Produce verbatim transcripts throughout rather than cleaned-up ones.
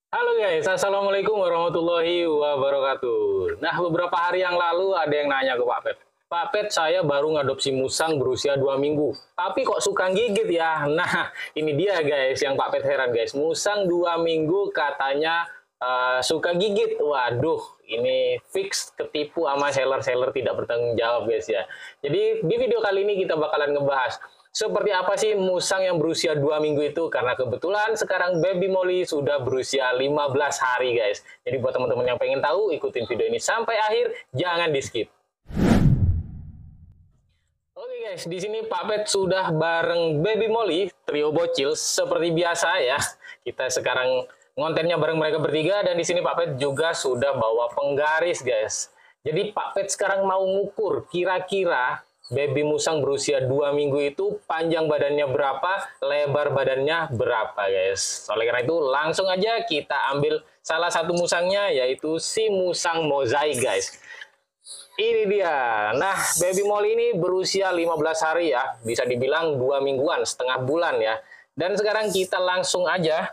Halo guys, Assalamualaikum warahmatullahi wabarakatuh. Nah, beberapa hari yang lalu ada yang nanya ke Pak Pet. Pak Pet, saya baru ngadopsi musang berusia dua minggu. Tapi kok suka gigit ya? Nah, ini dia guys, yang Pak Pet heran guys. Musang dua minggu katanya uh, suka gigit. Waduh, ini fix ketipu sama seller-seller tidak bertanggung jawab guys ya. Jadi di video kali ini kita bakalan ngebahas seperti apa sih musang yang berusia dua minggu itu? Karena kebetulan sekarang baby Molly sudah berusia lima belas hari guys. Jadi buat teman-teman yang pengen tahu, ikutin video ini sampai akhir, jangan di skip. Oke guys, di sini Pak Pet sudah bareng baby Molly, trio bocil seperti biasa ya. Kita sekarang ngontennya bareng mereka bertiga, dan di sini Pak Pet juga sudah bawa penggaris guys. Jadi Pak Pet sekarang mau ngukur kira-kira baby musang berusia dua minggu itu panjang badannya berapa, lebar badannya berapa guys. Oleh karena itu langsung aja kita ambil salah satu musangnya, yaitu si musang mozaik guys. Ini dia. Nah, baby Molly ini berusia lima belas hari ya, bisa dibilang dua mingguan, setengah bulan ya. Dan sekarang kita langsung aja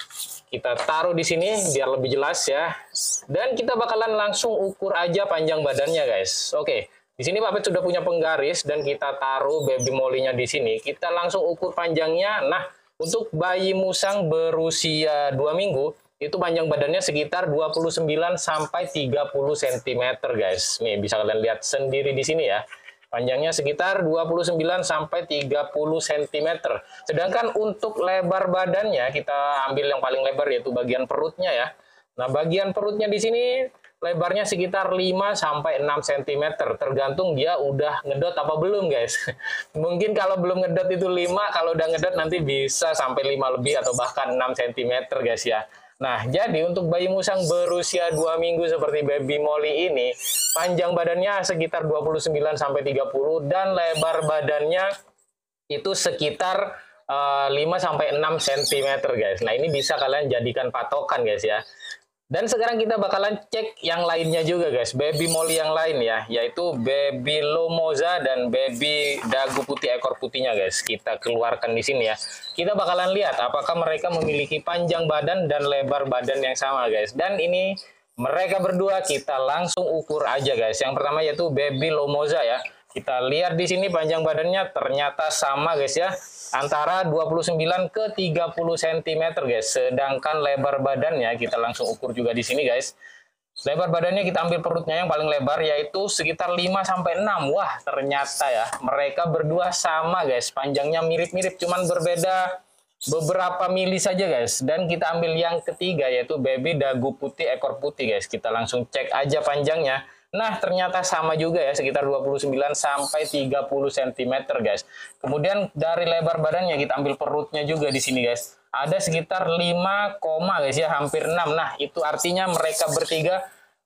kita taruh di sini biar lebih jelas ya. Dan kita bakalan langsung ukur aja panjang badannya guys. Oke. Di sini Pak Pet sudah punya penggaris dan kita taruh baby Molly-nya di sini. Kita langsung ukur panjangnya. Nah, untuk bayi musang berusia dua minggu, itu panjang badannya sekitar dua puluh sembilan sampai tiga puluh sentimeter guys. Nih, bisa kalian lihat sendiri di sini ya. Panjangnya sekitar dua puluh sembilan sampai tiga puluh sentimeter. Sedangkan untuk lebar badannya, kita ambil yang paling lebar yaitu bagian perutnya ya. Nah, bagian perutnya di sini lebarnya sekitar lima sampai enam sentimeter, tergantung dia udah ngedot apa belum guys. Mungkin kalau belum ngedot itu lima, kalau udah ngedot nanti bisa sampai lima lebih atau bahkan enam sentimeter guys ya. Nah, jadi untuk bayi musang berusia dua minggu seperti baby Molly ini, panjang badannya sekitar dua puluh sembilan sampai tiga puluh dan lebar badannya itu sekitar uh, lima sampai enam sentimeter guys. Nah, ini bisa kalian jadikan patokan guys ya. Dan sekarang kita bakalan cek yang lainnya juga guys, baby Molly yang lain ya, yaitu baby Lomoza dan baby dagu putih ekor putihnya guys. Kita keluarkan di sini ya. Kita bakalan lihat apakah mereka memiliki panjang badan dan lebar badan yang sama guys. Dan ini mereka berdua kita langsung ukur aja guys. Yang pertama yaitu baby Lomoza ya. Kita lihat di sini panjang badannya ternyata sama guys ya, antara dua puluh sembilan ke tiga puluh sentimeter guys. Sedangkan lebar badannya kita langsung ukur juga di sini guys. Lebar badannya kita ambil perutnya yang paling lebar yaitu sekitar lima sampai enam. Wah, ternyata ya mereka berdua sama guys. Panjangnya mirip-mirip, cuman berbeda beberapa mili saja guys. Dan kita ambil yang ketiga yaitu baby dagu putih ekor putih guys. Kita langsung cek aja panjangnya. Nah, ternyata sama juga ya, sekitar dua puluh sembilan sampai tiga puluh sentimeter guys. Kemudian dari lebar badannya kita ambil perutnya juga di sini guys. Ada sekitar lima, guys ya, hampir enam. Nah, itu artinya mereka bertiga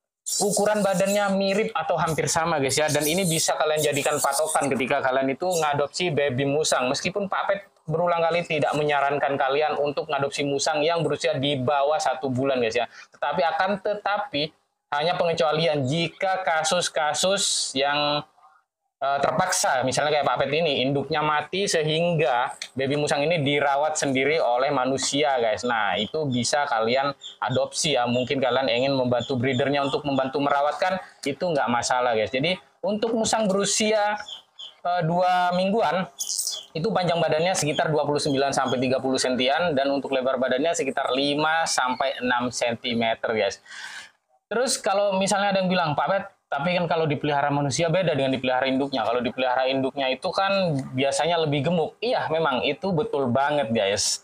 ukuran badannya mirip atau hampir sama guys ya. Dan ini bisa kalian jadikan patokan ketika kalian itu ngadopsi baby musang. Meskipun Pak Pet berulang kali tidak menyarankan kalian untuk ngadopsi musang yang berusia di bawah satu bulan guys ya. Tetapi akan tetapi hanya pengecualian jika kasus-kasus yang uh, terpaksa, misalnya kayak Pak Pet ini, induknya mati sehingga baby musang ini dirawat sendiri oleh manusia guys. Nah, itu bisa kalian adopsi ya. Mungkin kalian ingin membantu breedernya untuk membantu merawatkan, itu nggak masalah guys. Jadi untuk musang berusia uh, dua mingguan, itu panjang badannya sekitar dua puluh sembilan sampai tiga puluh sentian, dan untuk lebar badannya sekitar lima sampai enam sentimeter guys. Terus kalau misalnya ada yang bilang, Pak Pet, tapi kan kalau dipelihara manusia beda dengan dipelihara induknya. Kalau dipelihara induknya itu kan biasanya lebih gemuk. Iya, memang itu betul banget guys.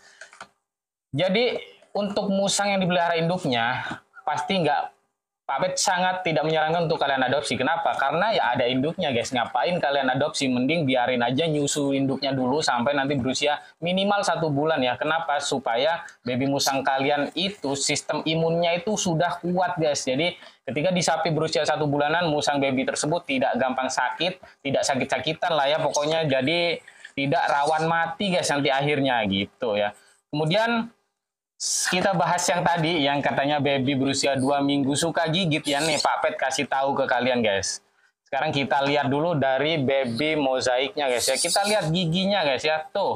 Jadi untuk musang yang dipelihara induknya, pasti nggak, Pak Pet sangat tidak menyarankan untuk kalian adopsi. Kenapa? Karena ya ada induknya guys. Ngapain kalian adopsi? Mending biarin aja nyusu induknya dulu sampai nanti berusia minimal satu bulan ya. Kenapa? Supaya baby musang kalian itu sistem imunnya itu sudah kuat guys. Jadi ketika di sapi berusia satu bulanan, musang baby tersebut tidak gampang sakit, tidak sakit-sakitan lah ya pokoknya. Jadi tidak rawan mati guys nanti akhirnya gitu ya. Kemudian kita bahas yang tadi yang katanya baby berusia dua minggu suka gigit ya, nih Pak Pet kasih tahu ke kalian guys. Sekarang kita lihat dulu dari baby mozaiknya guys ya. Kita lihat giginya guys ya. Tuh,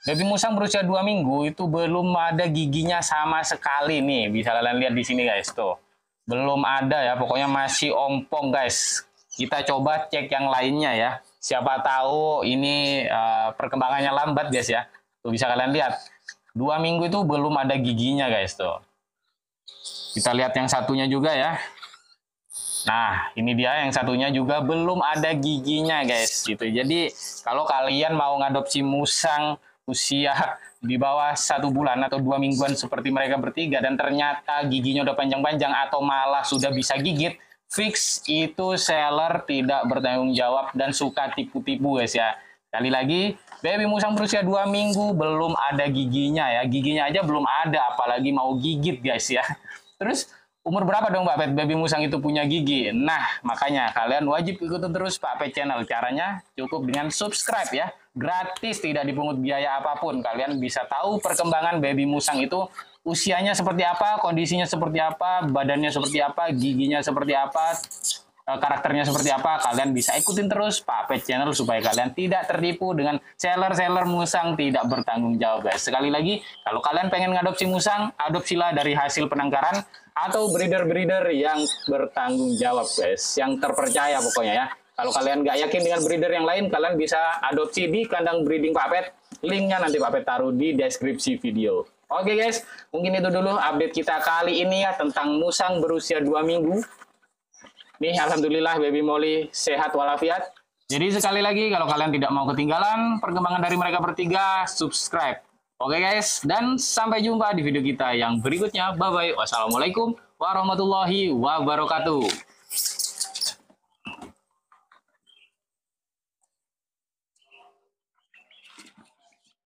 Baby musang berusia dua minggu itu belum ada giginya sama sekali nih. Bisa kalian lihat di sini guys, tuh. Belum ada ya, pokoknya masih ompong guys. Kita coba cek yang lainnya ya. Siapa tahu ini uh, perkembangannya lambat guys ya. Tuh bisa kalian lihat. Dua minggu itu belum ada giginya guys tuh. Kita lihat yang satunya juga ya. Nah, ini dia yang satunya juga belum ada giginya guys gitu. Jadi kalau kalian mau ngadopsi musang usia di bawah satu bulan atau dua mingguan seperti mereka bertiga dan ternyata giginya udah panjang-panjang atau malah sudah bisa gigit, fix itu seller tidak bertanggung jawab dan suka tipu-tipu guys ya. Sekali lagi, baby musang berusia dua minggu belum ada giginya ya. Giginya aja belum ada, apalagi mau gigit guys ya. Terus umur berapa dong Pak Pet baby musang itu punya gigi? Nah, makanya kalian wajib ikutin terus Pak Pet channel. Caranya cukup dengan subscribe ya. Gratis, tidak dipungut biaya apapun. Kalian bisa tahu perkembangan baby musang itu usianya seperti apa, kondisinya seperti apa, badannya seperti apa, giginya seperti apa, karakternya seperti apa. Kalian bisa ikutin terus Pak Pet channel supaya kalian tidak tertipu dengan seller-seller musang tidak bertanggung jawab guys. Sekali lagi, kalau kalian pengen ngadopsi musang, adopsilah dari hasil penangkaran atau breeder-breeder yang bertanggung jawab guys, yang terpercaya pokoknya ya. Kalau kalian nggak yakin dengan breeder yang lain, kalian bisa adopsi di kandang breeding Pak Pet. Linknya nanti Pak Pet taruh di deskripsi video. Oke guys, mungkin itu dulu update kita kali ini ya tentang musang berusia dua minggu. Nih, alhamdulillah baby Molly sehat walafiat. Jadi sekali lagi, kalau kalian tidak mau ketinggalan perkembangan dari mereka bertiga, subscribe. Oke guys, dan sampai jumpa di video kita yang berikutnya. Bye-bye. Wassalamualaikum warahmatullahi wabarakatuh.